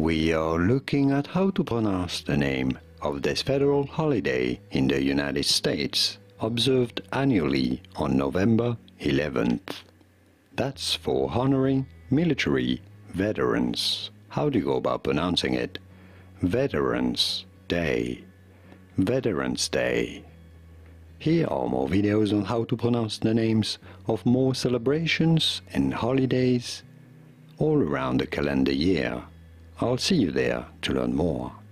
We are looking at how to pronounce the name of this federal holiday in the United States, observed annually on November 11th. That's for honoring military veterans. How do you go about pronouncing it? Veterans Day. Veterans Day. Here are more videos on how to pronounce the names of more celebrations and holidays all around the calendar year. I'll see you there to learn more.